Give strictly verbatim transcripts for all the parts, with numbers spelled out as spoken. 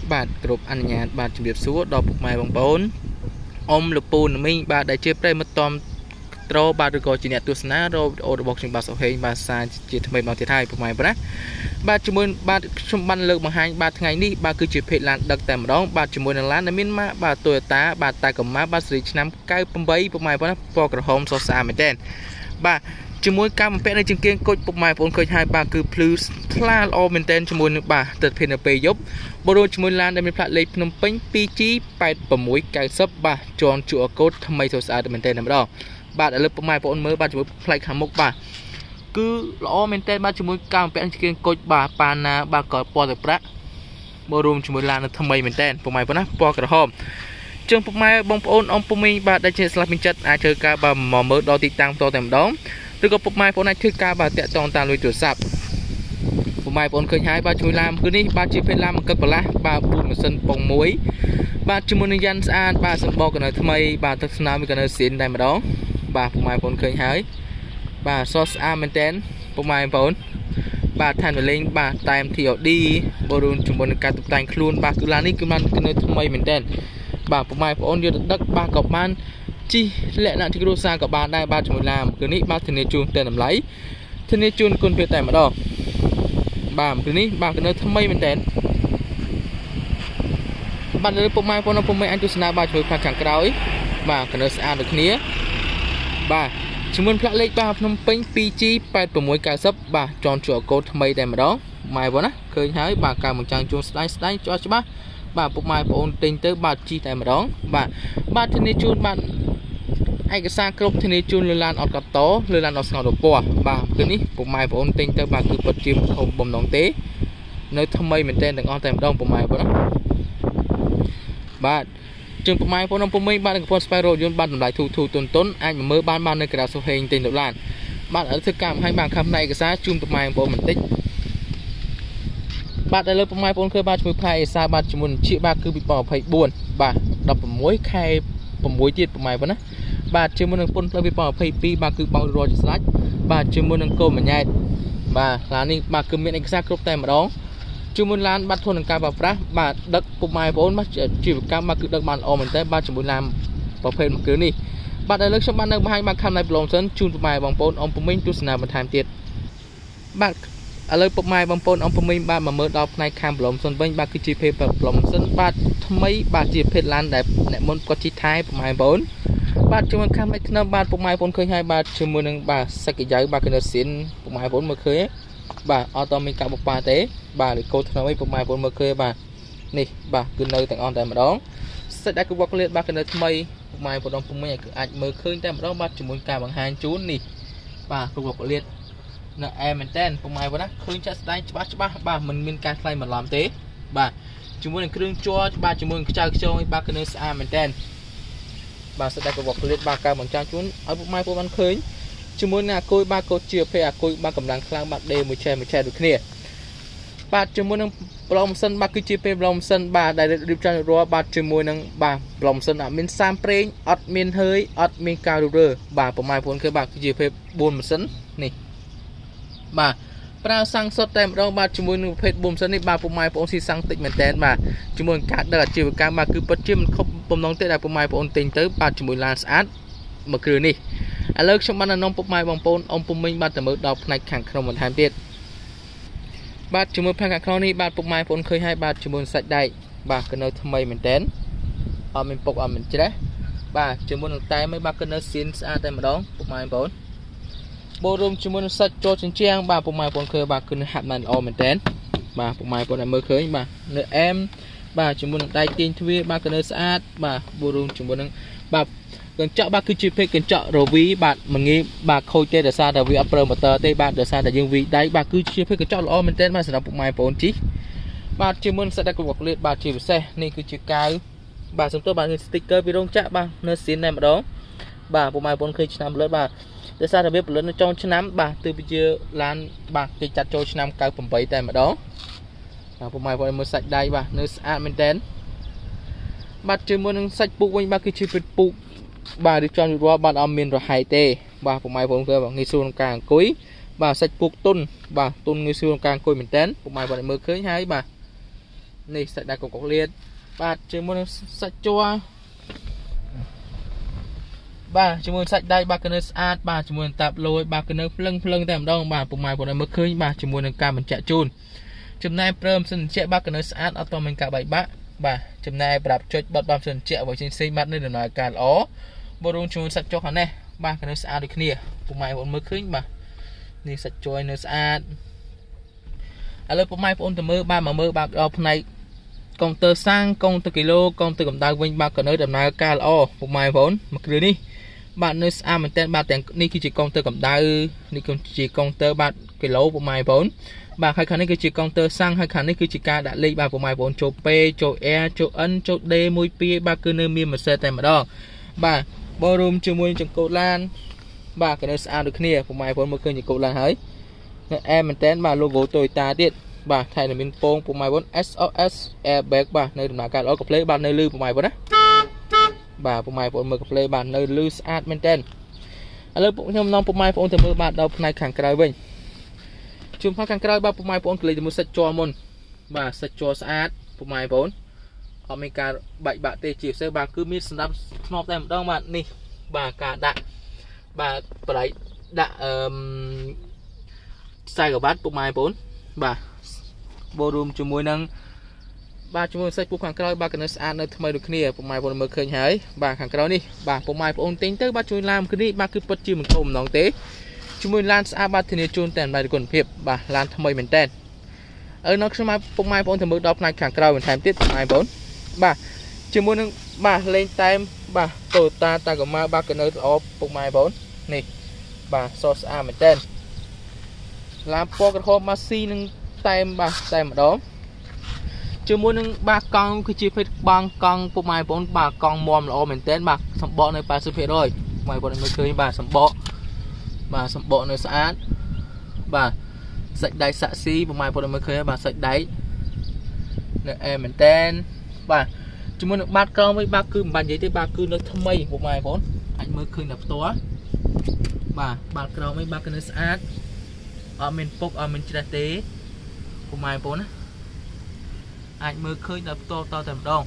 បាទគ្រប់អនុញ្ញាតបាទជំរាបសួរដល់ពុកម៉ែបងប្អូនអ៊ំលពូនមីងបាទដែលជាប្រិយមិត្តតំត្របាទឬក៏ជាអ្នកទស្សនារអូរបស់ខ្ញុំបាទសុហេងបាទសារជាថ្មីមកទៀតហើយពុកម៉ែបងណាបាទជាមួយបាទខ្ញុំបានលើកបង្ហាញបាទថ្ងៃនេះបាទគឺជាភេទឡានដឹកតែម្ដងបាទជាមួយនឹងឡានដែលមានម៉ាកបាទ Toyota បាទតែកម្មាបាទស៊េរីឆ្នាំកៅប្រាំ8ពុកម៉ែបងណាពណ៌ក្រហមសស្អាតមែនទែនបាទជាមួយការបំពាក់នៅជង្គង់គុជពុកម៉ែបងប្អូនឃើញហើយបាទគឺភ្លឺថ្លាល្អមែនទែនជាមួយនឹងបាទទិដ្ឋភាពនៅពេលយប់បរិបូរជាមួយឡានដែលមានផ្លាកលេខភ្នំពេញ two G eight six nine zero បាទជាន់ QR code ថ្មីស្អាតមែនទែនតែម្ដងបាទឥឡូវពុកម៉ែបងប្អូនមើលបាទជាមួយផ្លែខាងមុខបាទគឺល្អមែនទែនបាទជាមួយការបំពាក់ជង្គង់គុជបាទប៉ាណាបាទក៏ពណ៌ទឹកប្រាក់បរិបូរជាមួយឡានថ្មីមែនទែនពុកម៉ែបងណាពណ៌ក្រហមជើងពុកម៉ែបងប្អូនអ៊ំពុំមីងបាទដែលជាស្លាប់ពេញចិត្តអាចធ្វើការបាទមកមើលដល់ទីតាំងផ្ទាល់តែម្ដងឬក៏ពុកម៉ែបងប្អូនអាចធ្វើការបាទតាក់ទងតាមលេខទូរស័ព្ទពុកម៉ែបងប្អូនឃើញហើយបាទជួយឡានគឺនេះបាទជាភេទឡានមកកឹកបន្លាស់បាទប៊ូនម៉ាស៊ីនពងមួយបាទជាមួយនឹងយ៉ាន់ស្អាតបាទសម្បកកណៅថ្មីបាទទឹកស្នោមានកណៅស៊ីនតែម្ដងបាទពុកម៉ែបងប្អូនឃើញហើយបាទសស្អាតមែនទែនពុកម៉ែបងប្អូនបាទឋានវលេងបាទតែម ที អូ ឌី បរូនជាមួយនឹងការតុបតែងខ្លួនបាទគឺឡាននេះគឺបានកណៅថ្មីមែនទែនបាទពុកម៉ែបងប្អូនយកទៅដឹកបាទក៏បានជីលក្ខណៈជាគ្រួសារក៏បានដែរបាទជាមួយឡានគឺនេះបាទធានាជូនតែតម្លៃធានាជូនគុណភាពតែម្ដងបាទគឺនេះបាទគឺនៅថ្មីមែនតើបាទលើពុកម៉ែបងប្អូនពុកម៉ែអាចទស្សនាបាទជួយផ្នែកខាងក្រោយបាទគឺនៅស្អាតដូចគ្នាបាទជាមួយផ្លាកលេខបាទភ្នំពេញ two G eight six nine zero បាទចងជួរកូដថ្មីតែម្ដងម៉ែបងណាឃើញហើយបាទការបញ្ចាំងជួនស្ដាយស្ដាយច្បាស់ច្បាស់បាទពុកម៉ែបងប្អូនទិញទៅបាទជីតែម្ដងបាទបាទធានាជូនបាទឯកសារគ្រប់ធានាជូនលើឡានអត់កាត់តលើឡានអត់ស្ងោរពណ៌បាទគឺនេះពុកម៉ែបងប្អូនទិញទៅបាទគឺពិតជាធំបំណងទេនៅថ្មីមែនទែនទាំងអស់តែម្ដងពុកម៉ែបងណាបាទជើងពុកម៉ែបងប្អូនពុំមីបាទកំពុងស្វែងរកយន្តបាទតម្លៃធូរធូរទុនទុនអាចមកមើលបានបាននៅក្រៅសុហេងទិញទៅឡានបាទឥឡូវធ្វើការបង្ហាញបាទខាងផ្នែកឯកសារជូនពុកម៉ែបងប្អូនបន្តិចបាទឥឡូវពុកម៉ែបងប្អូនឃើញបាទជាមួយផ្នែកឯកសារបាទជាមួយនឹងជាបាទគឺពី2024បាទ16ខែ6ទៀតពុកម៉ែបងណាបាទជាមួយនឹងពុនផ្លូវពី2022បាទគឺបោករយស្រេចបាទជាមួយនឹងកូនម្ញែតបាទឡាននេះបាទគឺមានឯកសារគ្រប់តែម្ដងជាមួយឡានបាទធន់នឹងការប្រើប្រាស់បាទដឹកពុកម៉ែបងប្អូនបាទជីវកម្មបាទគឺដឹកបានល្អមែនតើបាទជាមួយឡានប្រភេទមួយគឺនេះបាទឥឡូវខ្ញុំបាននៅបង្ហាញបាទខាងណៃប្លុំសិនជូនពុកម៉ែបងប្អូនអ៊ំពុំមីងទស្សនាបន្ថែមទៀតបាទឥឡូវពុកម៉ែបងប្អូនអ៊ំពុំមីងបាទមកមើលដល់ផ្នែកខាងប្លុំសិនវិញបាទគឺជាភេទប្លុំសិនបាទថ្មីបាទជាភេទឡានដែលអ្នកមុនគាត់ជីថែពុកម៉ែបងប្អូនបាទជាមួយខាងផ្នែកខ្នើមបាទពុកម៉ែបងប្អូនឃើញហើយបាទជាមួយនឹងបាទសាច់កាយ៉ៅបាទគឺនៅស៊ីនពុកម៉ែបងប្អូនមើលឃើញបាទអត់តមានការបបាទេបាទឬកូនថ្នើមអីពុកម៉ែបងប្អូនមើលឃើញបាទនេះបាទគឺនៅទាំងអស់តែម្ដងសាច់ដែលគឺវកលៀតបាទគឺនៅថ្មីពុកម៉ែបងប្អូនពុំមិញគឺអាចមើលឃើញតែម្ដងបាទជាមួយការបង្ហាញជូននេះបាទគឺវកលៀតនៅអែមែនតើពុកម៉ែបងណាឃើញចាក់ស្ដែងច្បាស់ច្បាស់បាទមិនមានការខ្លាញ់បន្លំទេបាទជាមួយនឹងគ្រឿងជ័របាទជាមួយនឹងខ្ចៅខ្ចងនេះបាទគឺនៅស្អាតមែនតើបាទស្ដាប់របស់គ្លៀតបាទការបញ្ចាំងជូនឲ្យពុកម៉ែបងប្អូនបានឃើញជាមួយនឹងអាគុយបាទកូជាភេអាគុយបាទកម្លាំងខ្លាំងបាទដេមួយឆែមួយឆែដូចគ្នាបាទជាមួយនឹងប្លុំសិនបាទគឺជាពេលប្លុំសិនបាទដែលរៀបចំរាល់បាទជាមួយនឹងបាទប្លុំសិនអត់មានសាមប្រេងអត់មានហើយអត់មានការរុះរើបាទពុកម៉ែបងប្អូនឃើញបាទគឺជាពេលfourម៉ាស៊ីននេះបាទប្រើសាំងសុទ្ធតែម្ដងបាទជាមួយនឹងប្រភេទfourម៉ាស៊ីននេះបាទពុកម៉ែបងប្អូនស៊ីសាំងតិចមែនតើបាទជាមួយនឹងការដឹកអាជីវកម្មបាទគឺពិតជាមិនខុសបំណងទេដែលពុកម៉ែបងប្អូនទិញទៅបាទជាមួយឡានស្អាតមួយគ្រឿងនេះឥឡូវខ្ញុំបានណែនាំពុកម៉ែបងប្អូនអ៊ំពុំមីងបាទទៅមើលដល់ផ្នែកខាងក្នុងបន្ថែមទៀតបាទជាមួយផ្នែកខាងក្នុងនេះបាទពុកម៉ែបងប្អូនឃើញហើយបាទជាមួយសាច់ដែកបាទគឺនៅថ្មីមែនតើអត់មានពុកអត់មានច្រេះបាទជាមួយនឹងតែមិនបាទគឺនៅស៊ីនស្អាតតែម្ដងពុកម៉ែបងប្អូនបូររួមជាមួយនឹងសាច់ចូលជញ្ជាំងបាទពុកម៉ែបងប្អូនឃើញបាទគឺហាក់បានល្អមែនតើបាទពុកម៉ែបងប្អូនមើលឃើញបាទនៅអែមបាទជាមួយនឹងដែកទាញទ្វារបាទគឺនៅស្អាតបាទបូររួមជាមួយនឹងបាទកញ្ចក់បាទគឺជាភេទកញ្ចក់រវីបាទមិនងាយបាទខូចទេដោយសារតែវាអត់ប្រើម៉ូទ័រទេបាទដោយសារតែយើងវីដៃបាទគឺជាភេទកញ្ចក់ល្អមែនទែនបាទសម្រាប់ពុកម៉ែបងប្អូនជីបាទជាមួយនឹងសាច់ដែលគ្រប់កលៀតបាទជាពិសេសនេះគឺជាកាវបាទសំទោសបាទគឺ sticker ពីរោងចក្របាទនៅស៊ីនតែម្ដងបាទពុកម៉ែបងប្អូនឃើញឆ្នាំផលិតបាទដោយសារតែវាផលិតនៅចុងឆ្នាំបាទទើបវាជាឡានបាទគេចាត់ចូលឆ្នាំ九eightតែម្ដងបាទពុកម៉ែបងប្អូនមើលសាច់ដៃបាទនៅស្អាតមែនទែនបាទជាមួយនឹងសាច់ពូកវិញបាទគឺជាពេជ្រពូកបាទរៀបចំរួចរាល់បាទអត់មានរហែកទេបាទពុកម៉ែបងប្អូនគឺងាយស្រួលក្នុងការអង្គុយបាទសាច់ពូកទុនបាទទុនងាយស្រួលក្នុងការអង្គុយមែនតើពុកម៉ែបងប្អូនមើលឃើញហើយបាទ này sạch đai cục cọc liệt ba chơi môn sạch chua ba chơi môn sạch đai ba cái nơi sát ba chơi môn tạp lôi ba cái nơi lưng lưng tèm đông ba bụng mày của nó mới khơi ba chơi môn cam mình chạy chun chấm này prem sân chạy ba cái nơi sát ở toàn mình cả bảy bát ba chấm này đạp chơi bật bám sân chạy với trên xây mắt nên được nói cả ó bô rung chơi môn sạch cho hắn này ba cái nơi sát được kia bụng mày của nó mới khơi baนี่สัจจอยเนื้อสะอาดอะไรพวกไม้พวกอันตรมือบ้านมามือบ้านเราภายในกองเตอร์สร้างกองเตอร์กิโลกองเตอร์กับดาววิ่งบ้านกันเนื้อดำน้ำกาลอ้อพวกไม้พวกมาคือนี่บ้านเนื้อสะอาดมันเต้นบ้านแต่นี่คือจีกองเตอร์กับดาวนี่คือจีกองเตอร์บ้านกิโลพวกไม้พวกบ้านใครคันนี้คือจีกองเตอร์สร้างใครคันนี้คือจีการดัดเลี้ยบ้านพวกไม้พวกโจเปโจแอร์โจอันโจเดมุยปีบ้านคือเนื้อมีมันเสร็จแต่มาดองบ้านบอรูมจมูกจังโกลานบ้านกันเนื้อสะอาดดูเนี่ยพวกไม้พวกมาคือจีโกลานเฮ้ยem mình tên bà logo Toyota điện bà thay là mình phong của mày vốn ét o ét airbag bà nơi làm cả đó có play bà nơi lưu của mày vốn á bà của mày vốn mở có play bà nơi lưu sát mình tên ở lớp cũng trong non của mày phong từ mưa bà đâu này khẳng cái bên chúng ta khẳng cái bà của mày phong lấy từ một set cho môn bà set cho sát của mày vốn ở mình cả bảy bạn tê chỉ xe bà cứ mít snap snap tem đâu mà nè bà cả đạn bà đấy đạn sai của bát bụng mai bốn bà bô rùm cho mùi nâng ba cho mùi sách bụng hàng cao ba cái nó ăn nơi thay được kia bụng mai bốn mới khơi hái bà hàng cao đi bà bụng mai bốn tính tới ba chui làm cái đi ba cứ bật chim mình ôm nòng tế cho mùi lan xa ba thì chôn tèn bài quần hiệp bà lan thay mình tên ở nó cho mai bụng mai bốn thì mới đọc này hàng cao mình thêm tiếp mai bốn bà cho mùi nâng bà lên time bà tổ ta ta của ma ba cái nơi ở bụng mai bốn nè bà so xa mình tên làm po cái kho maxi nâng tem bà tem ở đó chưa muốn nâng ba con cái chi phí bằng con của mày bốn bà con mồm là mình tên bà sắm bọ nơi ba mươi rồi mày bọn mới chơi bà sắm bọ bà sắm bọ nơi xã bà sạch đáy xạ xí của mày bọn mới chơi bà sạch đáy nơi em mình tên bà chưa muốn ba con với ba cư bàn giấy tới ba cư nơi thâm mây của mày bốn anh mới khơi nạp to bà ba con với ba cái nơi xã ở mình phục ở mình chia tế của mày bốn á anh mới khơi đập to to tầm đông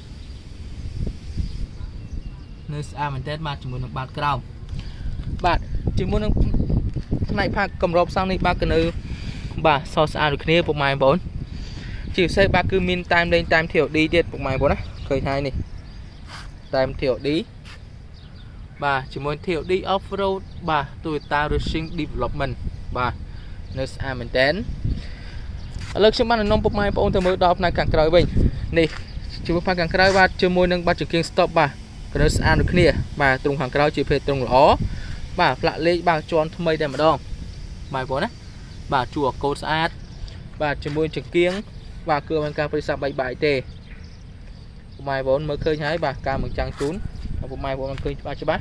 nơi xa mình tết ba chỉ muốn được bát cao bạn chỉ muốn này pha cầm rộp sang đi ba cái nơi bà so xa được kia của mày bốn chỉ xây ba cứ min time lên time thiểu đi điện của mày bốn á khơi hai này time thiểu đi bà chỉ muốn thiểu đi off road bà tuổi ta racing development bà nơi xa mình đến lực xem ban nông bốc mai bọn tôi mới đọc này càng cày bình nè chúng ta càng cày ba chưa mua nâng ba chữ kiêng stop bà nơi xa được kia bà tung hàng cày chỉ phải tung ló bà lại lấy bà tròn thâm mây đây mà đâu bài vốn á bà chùa cột sát bà chưa mua chữ kiêng bà cưa bên cà phê sạp bảy bảy tê mai vốn mới khơi hái bà cà một trắng trún bốc mai bọn khơi ba cho bác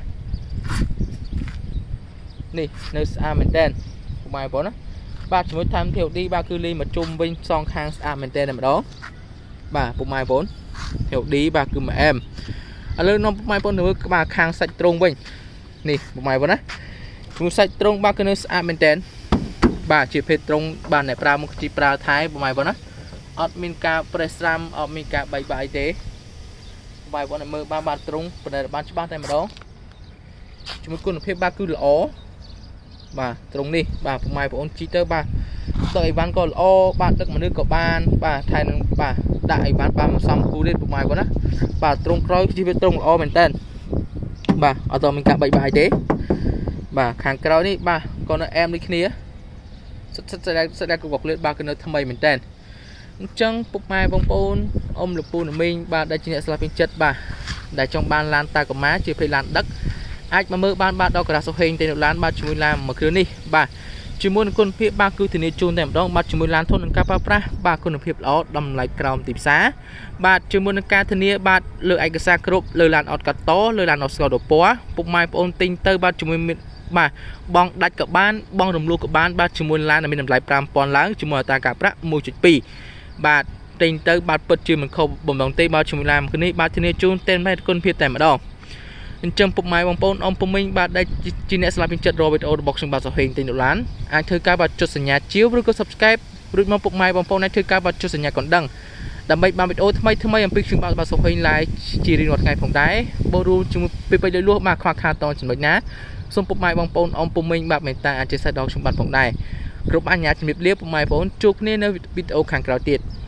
nè nơi xa mình đen mai vốn á ba chỉ mới tham thiểu đi ba cư ly mà chung vinh song khang à mình tên này mà đó bà bụng mai vốn thiểu đi ba cư mà em à lên nó bụng mai vốn nữa bà khang sạch trung vinh nè bụng mai vốn á chúng sạch trung ba cư nữa à mình tên bà chỉ phê trung bà này pra một chỉ pra thái bụng mai vốn á admin ca presram admin ca bảy bảy thế bài vốn này mơ ba ba trung bên này bán cho ba này mà đó chúng mới quân phê ba cư lõ bà trung đi bà phụ mai của chi tơ bà đợi bán còn o bạn được mà nước của ban bà thay năng bà đại bán ba xong cú lên phụ mai của nó bà trung coi chi với trung o mình tên bà ở tòa mình cả bảy bài thế bà hàng cao đi bà còn em đi kia sẽ ra sẽ ra cuộc gặp lên ba cái nơi thâm mây mình tên chân phụ mai bông pôn ông lục pôn của mình bà đã chỉ nhận là chất bà để trong ban lan ta của má chỉ phải lan đất ai mà mơ ban ban đâu cả số hình tên lan ba chục làm mà cứ đi bà chỉ muốn con phía ba cứ thì nên chôn tem đó ba chục lan thôn ca pa pra ba con phía đó đầm lại còng tìm xá ba chỉ muốn ca thì nia ba lừa ai cái xa group lừa lan ọt cắt to lừa lan ọt sờ đồ pó bụng mai ôn tinh tơ ba chục bà bong đặt cả ban bong đồng lúa của ban ba chục lan là mình làm lại pram pon láng chỉ muốn ta cả pra mua chục pi bà tinh tơ ba bật chỉ mình không bồng đồng tây ba chục làm cái này ba thì nên chôn tên mấy con phía tem ở đó trong bụng mai bong pon ông bông minh bà đây chỉ nè làm chật rồi với ô box bà sầu hình tình độ lán anh thưa ca bà choสัญญา chiếu rồi có subscribe rồi mong bụng mai bong pon này thưa ca bà choสัญญาcòn đăng đam mê ba mươi ô thay thay âm pick chương ba ba số hình lại chỉ riêng một ngày phòng đáy bô ru chúng bị bị lấy lúa mà khoa khá to chỉ nói ná xung phục mai bong pôn ông pôn minh bạc mền ta trên side đó trong bàn phòng này group anh nhá chỉ biết liếc mai pôn chụp nên video kháng cáo tiệt